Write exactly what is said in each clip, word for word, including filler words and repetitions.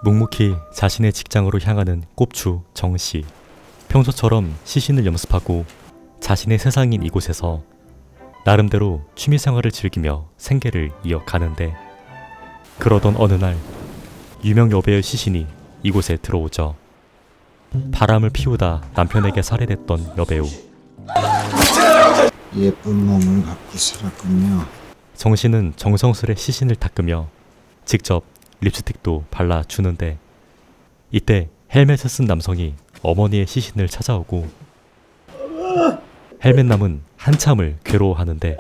묵묵히 자신의 직장으로 향하는 꼽추 정씨. 평소처럼 시신을 염습하고 자신의 세상인 이곳에서 나름대로 취미생활을 즐기며 생계를 이어가는데, 그러던 어느 날 유명 여배우의 시신이 이곳에 들어오죠. 바람을 피우다 남편에게 살해됐던 여배우. 예쁜 몸을 갖고 살았군요. 정씨는 정성스레 시신을 닦으며 직접 립스틱도 발라주는데, 이때 헬멧을 쓴 남성이 어머니의 시신을 찾아오고 헬멧남은 한참을 괴로워하는데,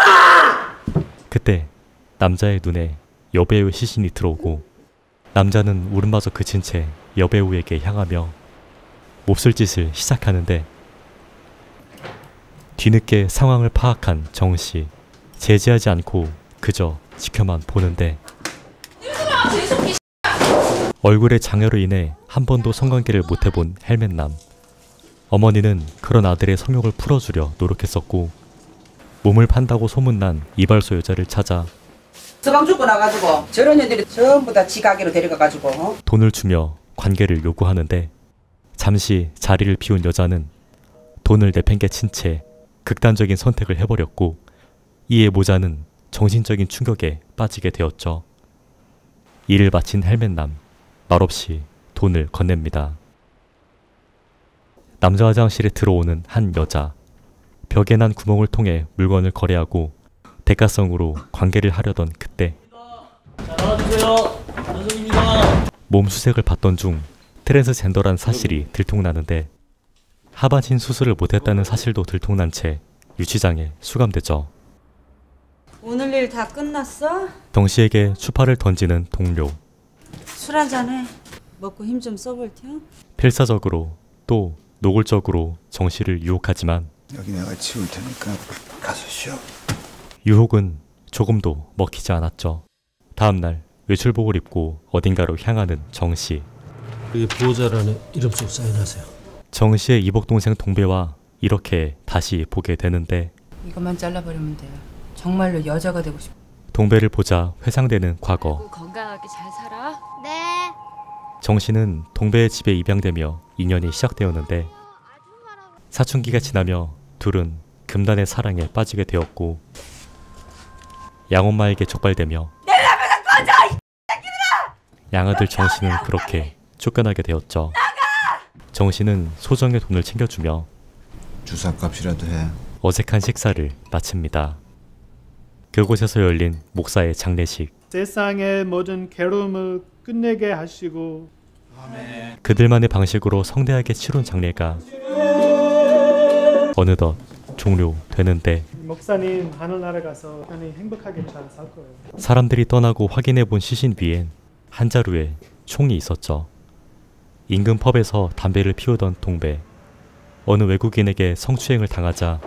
그때 남자의 눈에 여배우의 시신이 들어오고 남자는 울음마저 그친 채 여배우에게 향하며 몹쓸 짓을 시작하는데, 뒤늦게 상황을 파악한 정씨. 제지하지 않고 그저 지켜만 보는데, 얼굴의 장애로 인해 한 번도 성관계를 못해본 헬멧남. 어머니는 그런 아들의 성욕을 풀어주려 노력했었고, 몸을 판다고 소문난 이발소 여자를 찾아 서방 죽고 나가지고 저런 애들이 전부 다 지가게로 데려가가지고 어? 돈을 주며 관계를 요구하는데, 잠시 자리를 비운 여자는 돈을 내팽개친 채 극단적인 선택을 해버렸고, 이에 모자는 정신적인 충격에 빠지게 되었죠. 일을 마친 헬멧남, 말없이 돈을 건넵니다. 남자 화장실에 들어오는 한 여자. 벽에 난 구멍을 통해 물건을 거래하고 대가성으로 관계를 하려던 그때, 자, 나와주세요. 연속입니다. 몸 수색을 받던 중 트랜스젠더란 사실이 들통나는데, 하반신 수술을 못했다는 사실도 들통난 채 유치장에 수감되죠. 오늘 일 다 끝났어? 정씨에게 추파를 던지는 동료. 술 한잔해. 먹고 힘 좀 써볼 테요. 필사적으로 또 노골적으로 정씨를 유혹하지만 여기 내가 치울 테니까 가서 쉬어. 유혹은 조금도 먹히지 않았죠. 다음날 외출복을 입고 어딘가로 향하는 정씨. 여기 보호자란에 이름 쓰고 사인하세요. 정씨의 이복동생 동배와 이렇게 다시 보게 되는데, 이것만 잘라버리면 돼요. 정말로 여자가 되고 싶어. 동배를 보자 회상되는 과거. 건강하게 잘 살아? 네. 정씨는 동배의 집에 입양되며 인연이 시작되었는데, 사춘기가 지나며 둘은 금단의 사랑에 빠지게 되었고, 양엄마에게 촉발되며 양아들 정씨는 그렇게 쫓겨나게 되었죠. 정씨는 소정의 돈을 챙겨주며 주사값이라도 해. 어색한 식사를 마칩니다. 그곳에서 열린 목사의 장례식. 세상의 모든 괴로움을 끝내게 하시고 그들만의 방식으로 성대하게 치룬 장례가 어느덧 종료되는데, 목사님 하늘나라 가서 편히 행복하게 잘 살 거예요. 사람들이 떠나고 확인해본 시신 위엔 한 자루에 총이 있었죠. 인근 펍에서 담배를 피우던 동배. 어느 외국인에게 성추행을 당하자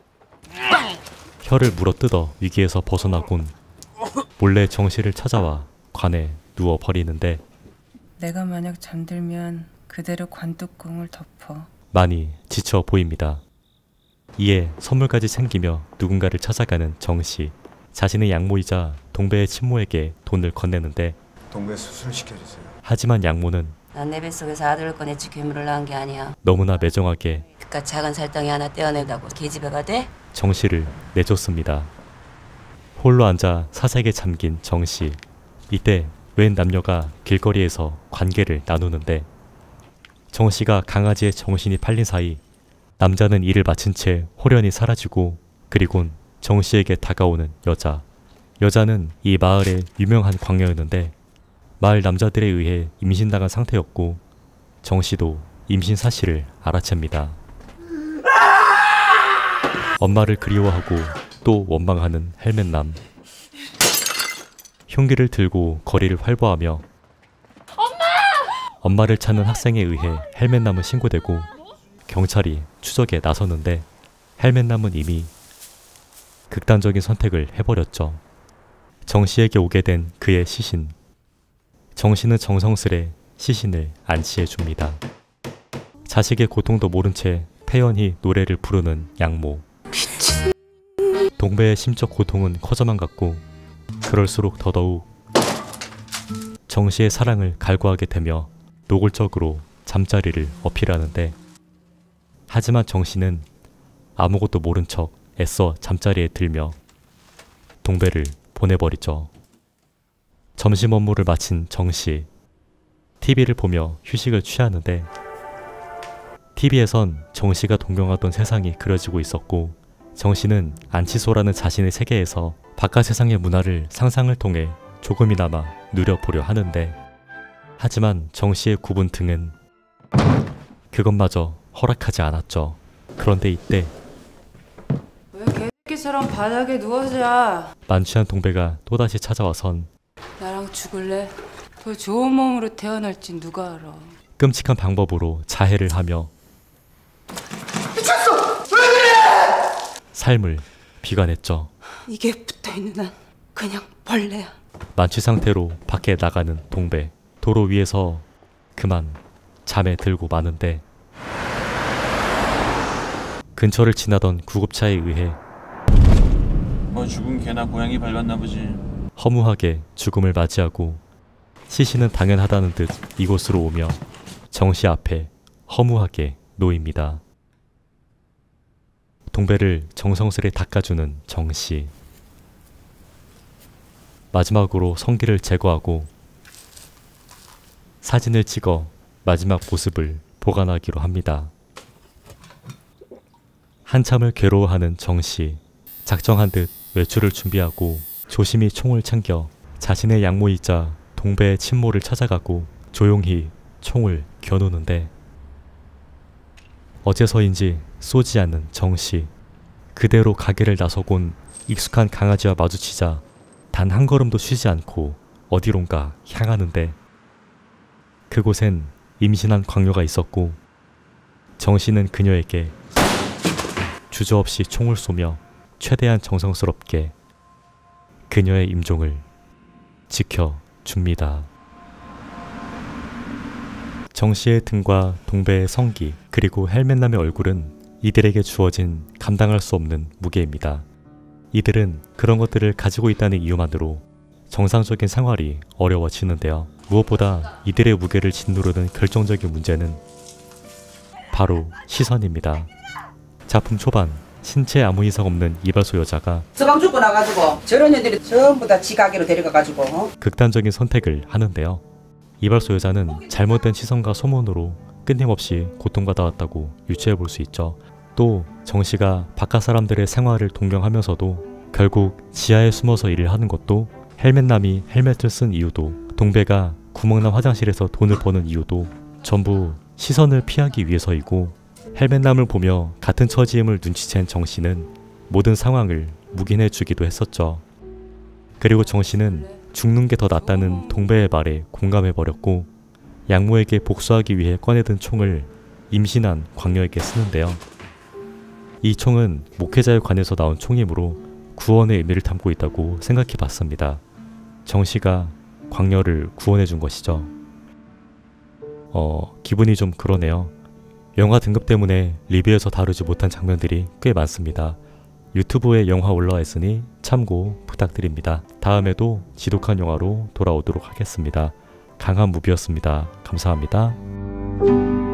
혀를 물어뜯어 위기에서 벗어나곤 몰래 정씨를 찾아와 관에 누워버리는데, 내가 만약 잠들면 그대로 관뚜껑을 덮어. 많이 지쳐 보입니다. 이에 선물까지 챙기며 누군가를 찾아가는 정씨. 자신의 양모이자 동배의 친모에게 돈을 건네는데, 동배 수술시켜주세요. 하지만 양모는 난 내 뱃속에서 아들을 꺼내치 괴물을 낳은 게 아니야. 너무나 매정하게 그깟 작은 살덩이 하나 떼어낸다고 계집애가 돼? 정씨를 내줬습니다. 홀로 앉아 사색에 잠긴 정씨. 이때 웬 남녀가 길거리에서 관계를 나누는데, 정씨가 강아지의 정신이 팔린 사이 남자는 일을 마친 채 홀연히 사라지고, 그리곤 정씨에게 다가오는 여자. 여자는 이 마을의 유명한 광녀였는데 마을 남자들에 의해 임신당한 상태였고, 정씨도 임신 사실을 알아챕니다. 엄마를 그리워하고 또 원망하는 헬멧남. 흉기를 들고 거리를 활보하며 엄마! 엄마를 찾는 학생에 의해 헬멧남은 신고되고 경찰이 추적에 나섰는데, 헬멧남은 이미 극단적인 선택을 해버렸죠. 정씨에게 오게 된 그의 시신. 정씨는 정성스레 시신을 안치해줍니다. 자식의 고통도 모른 채 태연히 노래를 부르는 양모. 동배의 심적 고통은 커져만 갔고, 그럴수록 더더욱 정씨의 사랑을 갈구하게 되며 노골적으로 잠자리를 어필하는데, 하지만 정씨는 아무것도 모른 척 애써 잠자리에 들며 동배를 보내버리죠. 점심 업무를 마친 정씨, 티비를 보며 휴식을 취하는데, 티비에선 정씨가 동경하던 세상이 그려지고 있었고, 정씨는 안치소라는 자신의 세계에서 바깥 세상의 문화를 상상을 통해 조금이나마 누려보려 하는데, 하지만 정씨의 굽은 등은 그것마저 허락하지 않았죠. 그런데 이때 왜 개새끼처럼 바닥에 누워서 자? 만취한 동배가 또다시 찾아와선 나랑 죽을래? 더 좋은 몸으로 태어날지 누가 알아. 끔찍한 방법으로 자해를 하며 삶을 비관했죠. 이게 붙어있는 한 그냥 벌레야. 만취 상태로 밖에 나가는 동배. 도로 위에서 그만 잠에 들고 마는데, 근처를 지나던 구급차에 의해 뭐 죽은 개나 고양이 밟았나 보지. 허무하게 죽음을 맞이하고, 시신은 당연하다는 듯 이곳으로 오며 정씨 앞에 허무하게 놓입니다. 동배를 정성스레 닦아주는 정씨. 마지막으로 성기를 제거하고 사진을 찍어 마지막 모습을 보관하기로 합니다. 한참을 괴로워하는 정씨. 작정한 듯 외출을 준비하고 조심히 총을 챙겨 자신의 양모이자 동배의 친모를 찾아가고 조용히 총을 겨누는데, 어째서인지 쏘지 않는 정씨. 그대로 가게를 나서곤 익숙한 강아지와 마주치자 단 한 걸음도 쉬지 않고 어디론가 향하는데, 그곳엔 임신한 광녀가 있었고, 정씨는 그녀에게 주저없이 총을 쏘며 최대한 정성스럽게 그녀의 임종을 지켜줍니다. 정씨의 등과 동배의 성기, 그리고 헬멧남의 얼굴은 이들에게 주어진 감당할 수 없는 무게입니다. 이들은 그런 것들을 가지고 있다는 이유만으로 정상적인 생활이 어려워지는데요. 무엇보다 이들의 무게를 짓누르는 결정적인 문제는 바로 시선입니다. 작품 초반, 신체에 아무 이상 없는 이발소 여자가 서방 죽고 나가지고 저런 애들이 전부 다 지 가게로 데려가가지고 어? 극단적인 선택을 하는데요. 이발소 여자는 잘못된 시선과 소문으로 끊임없이 고통받아왔다고 유추해 볼 수 있죠. 또 정씨가 바깥 사람들의 생활을 동경하면서도 결국 지하에 숨어서 일을 하는 것도, 헬멧남이 헬멧을 쓴 이유도, 동배가 구멍난 화장실에서 돈을 버는 이유도 전부 시선을 피하기 위해서이고, 헬멧남을 보며 같은 처지임을 눈치챈 정씨는 모든 상황을 묵인해 주기도 했었죠. 그리고 정씨는 죽는 게 더 낫다는 동배의 말에 공감해버렸고, 양모에게 복수하기 위해 꺼내든 총을 임신한 광녀에게 쓰는데요. 이 총은 목회자의 관에서 나온 총이므로 구원의 의미를 담고 있다고 생각해 봤습니다. 정씨가 광녀를 구원해 준 것이죠. 어, 기분이 좀 그러네요. 영화 등급 때문에 리뷰에서 다루지 못한 장면들이 꽤 많습니다. 유튜브에 영화 올라와 있으니 참고 부탁드립니다. 다음에도 지독한 영화로 돌아오도록 하겠습니다. 강한 무비였습니다. 감사합니다.